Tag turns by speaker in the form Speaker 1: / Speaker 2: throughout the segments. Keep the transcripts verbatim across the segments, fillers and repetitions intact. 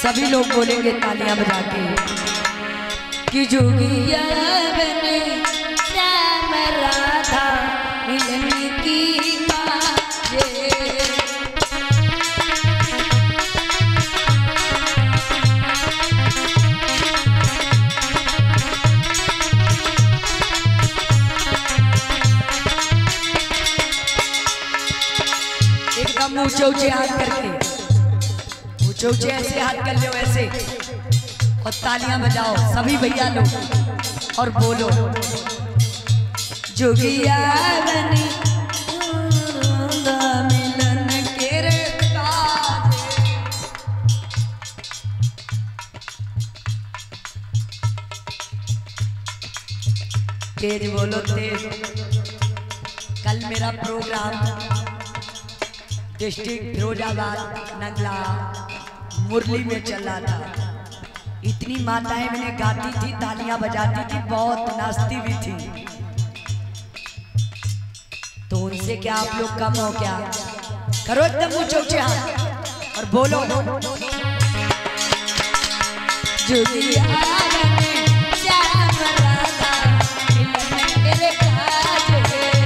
Speaker 1: सभी लोग बोलेंगे तालियां बजा के कि जोगिया बने श्याम राधा मिलन की बाजे। एकदम ऊंचे ऊंचे हाथ करके, ऊंचे ऊंचे ऐसे हाथ कर लो ऐसे, और तालियां बजाओ सभी भैया लोग और बोलो जोगिया बनी मिलन के रे काजे। तेज बोलो तेज। कल मेरा प्रोग्राम डिस्ट्रिक्ट फिरोजाबाद नगला मुरली में चला था। इतनी माताएं मैंने गाती थी, तालियां बजाती थी, बहुत नाचती भी थी। तो उनसे क्या आप लोग कम हो क्या? करो एकदम ऊंचे ऊंचे हाथ और बोलो जोगिया बने श्याम राधा मिलन के रे काजे।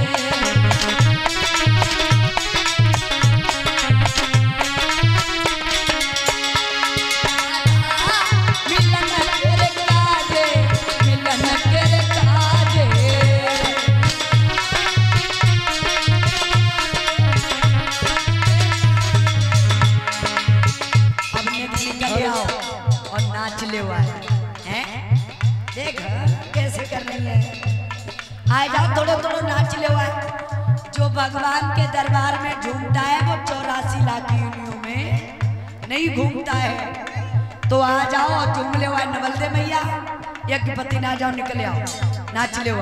Speaker 1: देख कैसे कर रही है, आ जाओ थोड़ो थोड़ो नाच ले। जो भगवान के दरबार में झूमता है वो चौरासी लाख योनियों में नहीं घूमता है। तो आ जाओ और झूम ले। नवलदे मैया यज्ञपति ना जाओ, निकले आओ नाच ले।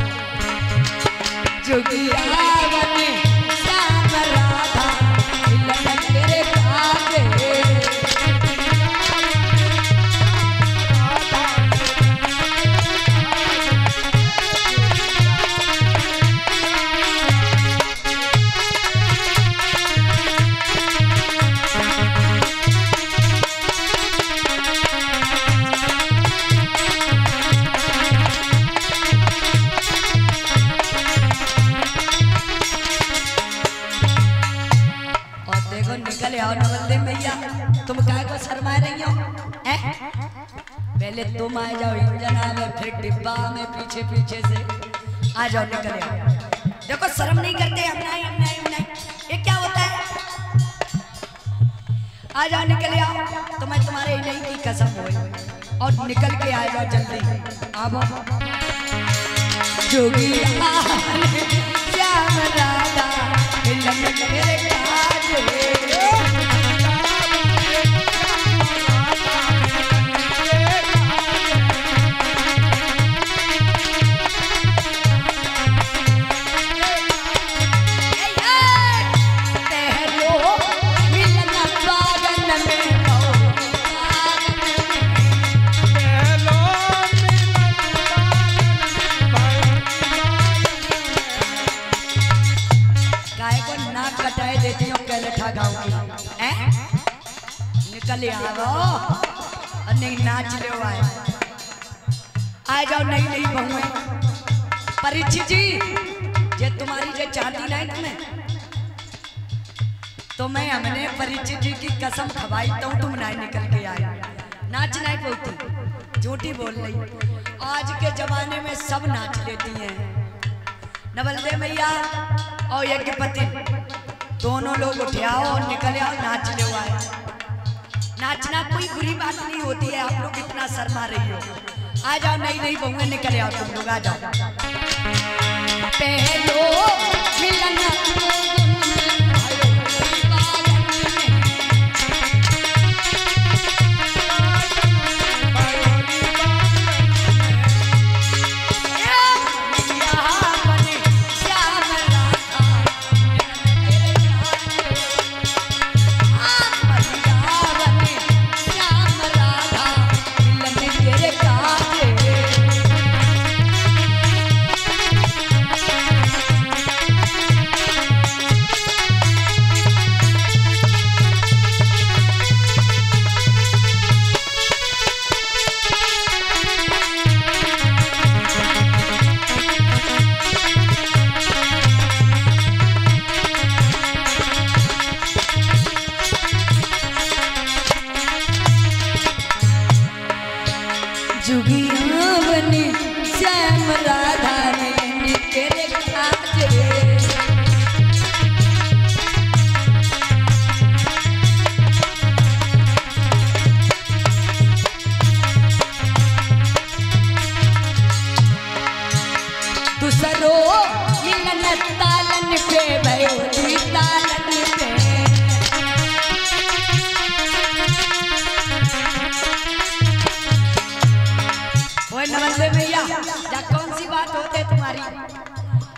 Speaker 1: जोगिया बने श्याम राधा मिलन के रे काजे। नवलदे भैया तुम काय को शर्मा रही हो? ए? पहले तुम आ जाओ इंजना में, फिर डिब्बा में पीछे पीछे से आ जाओ, निकल आओ। देखो शर्म नहीं करते। हम नहीं हम नहीं हम नहीं, ये क्या होता है? आ जाओ निकल आओ, तो मैं तुम्हारे नहीं की कसम हुई। और निकल के आ जाओ जल्दी। आओ जोगिया श्याम राधा मिलन के रे काजे। निकल आओ और नहीं नाच ले। आ जाओ नई नई बहुएं। परीक्षित जी ये तुम्हारी जो चाहती नहीं तुम्हें, तो मैं हमने परीक्षित जी की कसम खवाई तो तुम नहीं निकल के आए। नाच नहीं बोलती, झूठी बोल रही। आज के जमाने में सब नाच लेती हैं। नवलदे मैया और यज्ञपति दोनों लोग उठे आओ और निकले आओ, नाच ले। नाचना कोई बुरी बात नहीं होती है। आप लोग इतना शर्मा रही हो। आ जाओ नई नई बहुएं, निकले आओ तुम लोग, आ जाओ। पहलो मिलन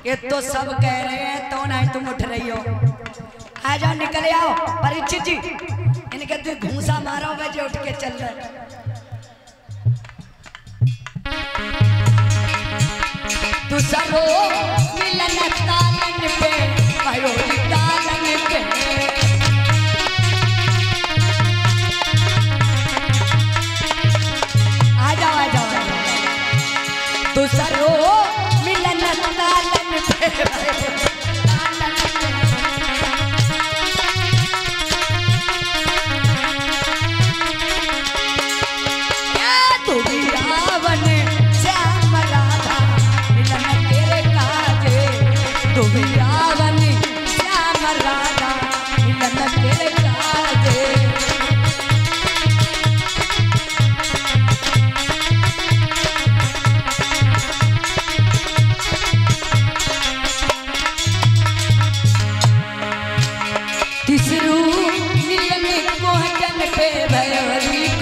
Speaker 1: ये तो सब कह रहे हैं तो नहीं तुम उठ रही हो। आ जाओ निकल आओ परीक्षित जी, इनके तू घूसा मारो बजे उठ के चल रहे। तू सरो मिलन तालन पे आयो तालन पे, आ जाओ आ जाओ तू सरो मिलन तालन पे तू भी रावण श्याम राधा मिलन तेरे काजे, तू भी रावण श्याम राधा मिलन तेरे काजे। तीसरू मिलन को हटन पे भयरी